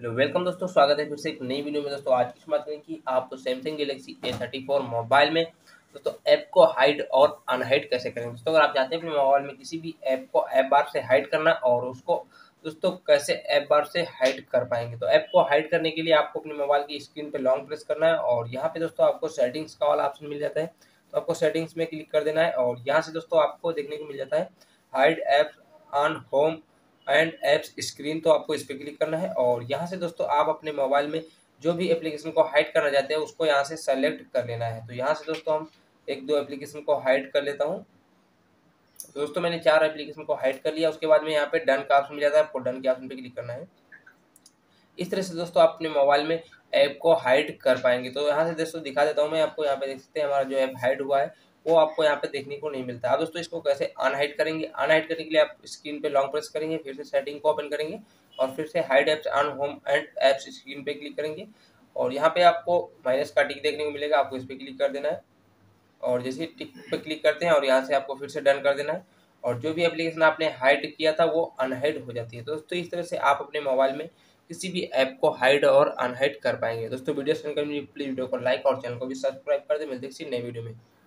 Hello welcome दोस्तों, स्वागत है फिर से एक नई वीडियो में। दोस्तों आज की बात करें कि आपको सैमसंग गैलेक्सी A34 मोबाइल में दोस्तों ऐप को हाइड और अनहाइड कैसे करें। दोस्तों अगर आप चाहते हैं अपने मोबाइल में किसी भी ऐप को ऐप बार से हाइड करना और उसको दोस्तों कैसे ऐप बार से हाइड कर पाएंगे, तो ऐप को हाइड करने के लिए आपको अपने मोबाइल की स्क्रीन पर लॉन्ग प्रेस करना है और यहाँ पे दोस्तों आपको सेटिंग्स का वाला ऑप्शन मिल जाता है। तो आपको सेटिंग्स में क्लिक कर देना है और यहाँ से दोस्तों आपको देखने को मिल जाता है hide apps on home and apps screen. तो आपको इस पर क्लिक करना है और यहाँ से दोस्तों आप अपने मोबाइल में जो भी एप्लीकेशन को हाइड करना चाहते हैं उसको यहाँ से सेलेक्ट कर लेना है। तो यहाँ से दोस्तों हम एक दो एप्लीकेशन को हाइड कर लेता हूँ। दोस्तों मैंने 4 एप्लीकेशन को हाइड कर लिया। उसके बाद में यहाँ पे डन का ऑप्शन मिल जाता है, आपको डन के ऑप्शन पे क्लिक करना है। इस तरह से दोस्तों आप अपने मोबाइल में ऐप को हाइड कर पाएंगे। तो यहाँ से दोस्तों दिखा देता हूँ मैं आपको, यहाँ पे देख सकते हैं हमारा जो ऐप हाइड हुआ है वो आपको यहाँ पे देखने को नहीं मिलता। अब दोस्तों इसको कैसे अनहाइड करेंगे, अनहाइड करने के लिए आप स्क्रीन पे लॉन्ग प्रेस करेंगे, फिर से सेटिंग को ओपन करेंगे और फिर से hide apps on home and apps screen पे क्लिक करेंगे और यहाँ पे आपको माइनस का टिक देखने को मिलेगा, आपको इस पर क्लिक कर देना है और जैसे ही टिक पे क्लिक करते हैं और यहाँ से आपको फिर से डन कर देना है और जो भी एप्लीकेशन आपने हाइड किया था वो अनहाइड हो जाती है। तो दोस्तों इस तरह से आप अपने मोबाइल में किसी भी ऐप को हाइड और अनहाइड कर पाएंगे। दोस्तों वीडियो पसंद करें प्लीज वीडियो को लाइक और चैनल को भी सब्सक्राइब कर दें। मिलते हैं किसी नई वीडियो में।